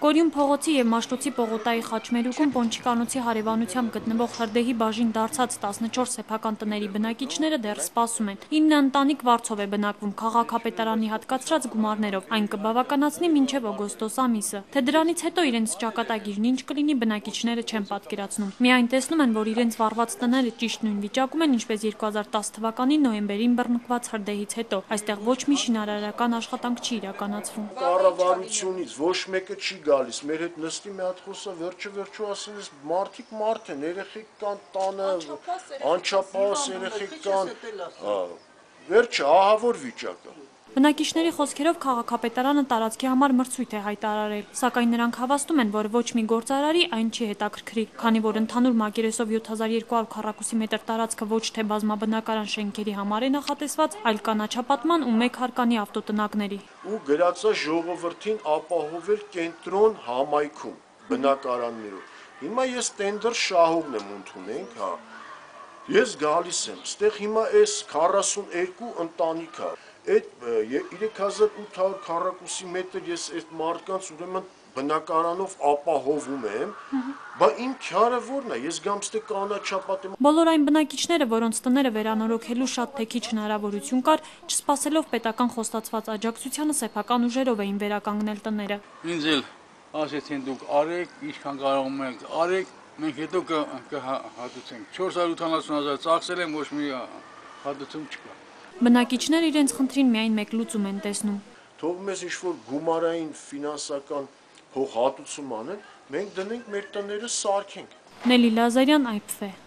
Կորյուն փողոցի և Մաշտոցի պողոտայի խաչմերուկում Պոնչիկանոցի հարևանությամբ գտնվող հրդեհի բաժին դարձած 14 սեփական տների բնակիչները դեռ սպասում են։ 9 ընտանիք վարձով է բնակվում քաղաքապետարանի հատկացրած գումարներով, այն կբավականացնի մինչև օգոստոս ամիսը։ Թե դրանից հետո իրենց ճակատագիրն ինչ կլինի, բնակիչները չեն պատկերացնում։ Միայն տեսնում են, որ իրենց վառված տները ճիշտ նույն վիճակում են, ինչպես 2010 թվականի նոյեմբերին բռնկված հրդեհից հետո։ Այստեղ ոչ մի շինարարական աշխատանք չի իրականացվում։ Կառավարությունից ոչ մեկը չի գալիս, մեր հետ նստի մի հատ խոսա, վերջը ասեն, ես մարդիկ մարդ են, երեխեք կան տանը, անչափահաս երեխեք կան, վերջը ահավոր վիճակը։ Բնակիչների խոսքերով քաղաքապետարանը տարածքի համար մրցույթ է հայտարարել, սակայն նրանք հավաստում են, որ ոչ մի գործարարի այն չի հետաքրքրի, քանի որ ընդհանուր մակերեսով 7200 քառակուսի մետր տարածքը ոչ թե բազմաբնակարան շենքերի համար է նախատեսված, այլ կանաչապատման ու մեկ հարկանի ավտոտնակների։ Ու գրածա ժողովրդին ապահովել կենտրոն համայնքում բնակարաններով։ Հիմա ես տենդեր շահողն եմ ընդունենք, ես գալիս եմ, ստեղ հիմա այս 42 ընտանիք է, այդ 3800 քառակուսի մետր ես այդ մարդկանց ուրեմն բնակարանով ապահովում եմ, բա իմ քյարը որն է, ես գամ ստե կանաչապատեմ։ Բոլոր այն բնակիչները, որոնց տները վերանորոգելու շատ թեքիչ հնարավորություն կար, չսպասելով պետական խոստացված աջակցությանը սեփական ուժերով էին վերականգնել տները։ Ինձ էլ ասեցին դուք արեք, ինչքան կարողում եք արեք, մենք հետո կհատուցենք։ 480,000 ծախսել եմ, ոչ մի հատուցում չկա։ Բնակիչները իրենց խնդրին միայն մեկ լուծում են տեսնում։ Թող մեզ ինչ-որ գումարային ֆինանսական հատուցում անեն, մենք դնենք մեր տները սարքենք։ Նելի Լազարյան, IPV